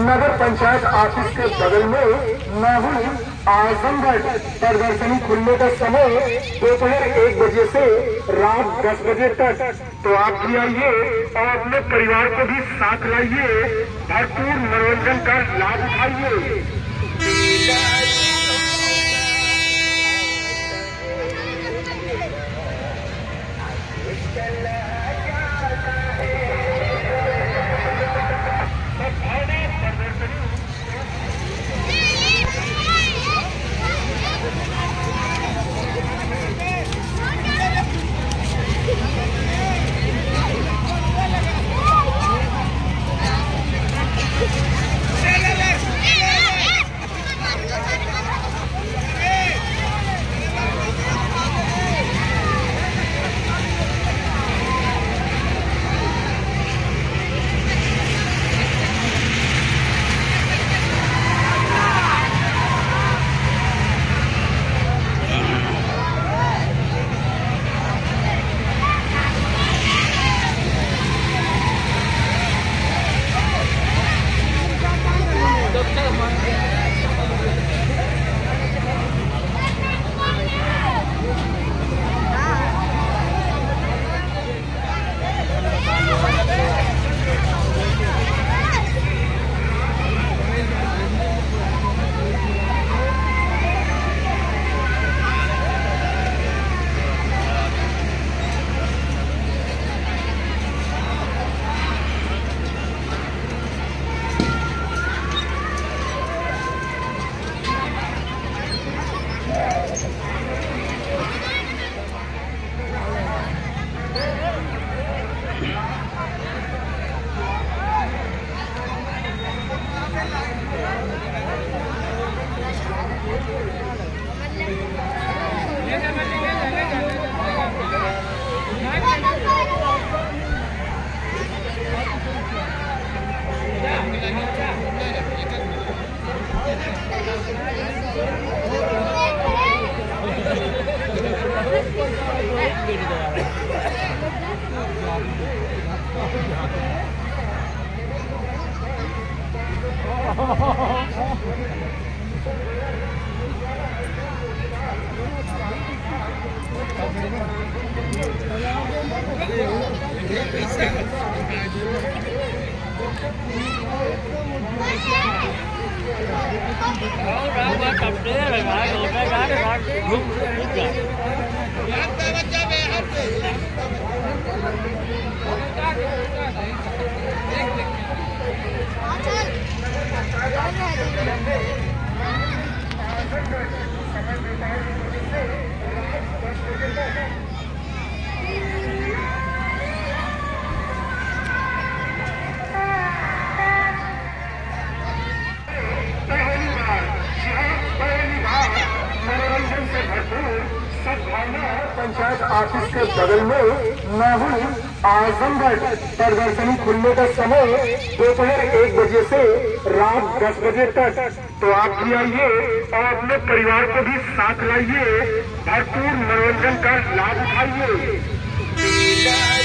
नगर पंचायत ऑफिस के बगल में माहौल आजमगढ़ प्रदर्शनी खुलने का समय दोपहर 1 बजे से रात 10 बजे तक। तो आप भी आइए और अपने परिवार को भी साथ लाइए, भरपूर मनोरंजन का लाभ उठाइए। पंचायत ऑफिस के बगल में माहौल आजमगढ़ प्रदर्शनी खुलने का समय दोपहर 1 बजे से रात 10 बजे तक। तो आप भी आइए और अपने परिवार को भी साथ लाइए, भरपूर मनोरंजन का लाभ उठाइए।